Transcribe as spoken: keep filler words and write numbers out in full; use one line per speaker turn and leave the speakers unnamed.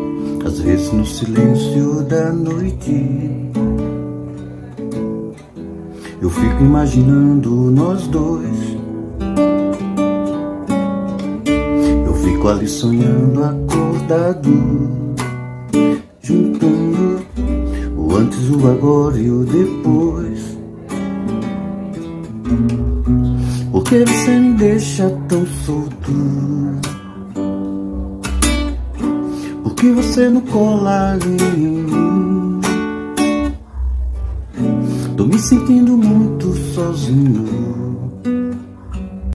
às vezes no silêncio da noite, eu fico imaginando nós dois. Eu fico ali sonhando acordado, juntando o antes, o agora e o depois. Por que você me deixa tão solto? Por que você não cola em mim? Tô me sentindo muito sozinho.